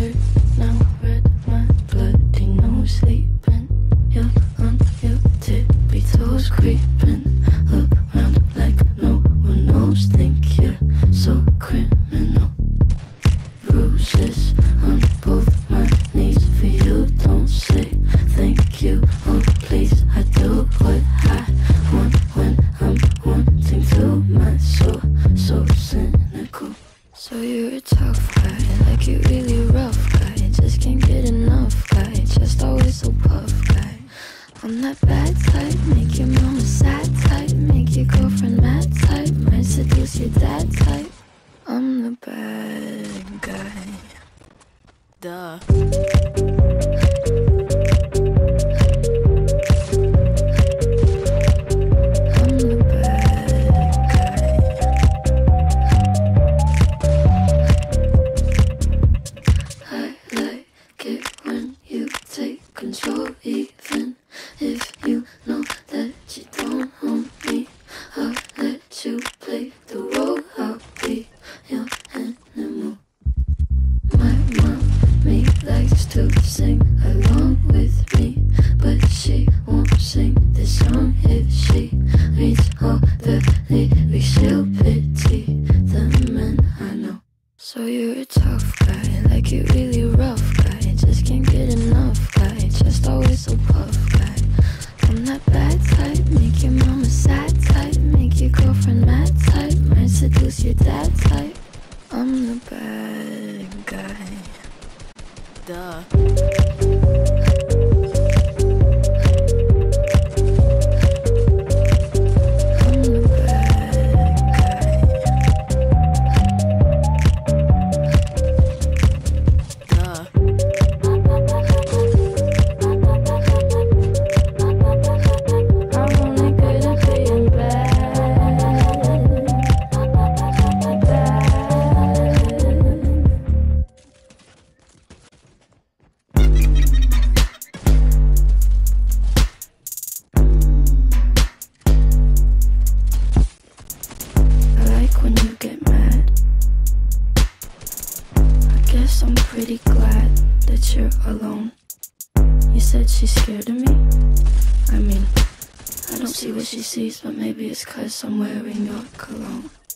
hurt now, red my bloody nose sleeping. You're on your tippy toes creeping around like no one knows. Think you're so criminal. Bruises on both my knees for you. Don't say thank you, oh please. I do what I want when I'm wanting to. My soul so cynical. So you're a tough guy, like you really rough guy. Just can't get enough guy, just always so puff guy. I'm that bad type, make your mama sad type, make your girlfriend mad type, might seduce your dad type. I'm the bad guy. Duh. Control, even if you know that you don't own me. I'll let you play the role. I'll be your animal. My mommy likes to sing along with me, but she won't sing this song if she reads all the lyrics. She'll pity the men I know. So you're a tough guy, like you really rough guy. Just can't get enough guy, just always so puff guy. I'm that bad type, make your mama sad type, make your girlfriend mad type, might seduce your dad type. I'm the bad guy. Duh. When you get mad, I guess I'm pretty glad that you're alone. You said she's scared of me? I mean, I don't see what she sees, but maybe it's 'cause I'm wearing your cologne.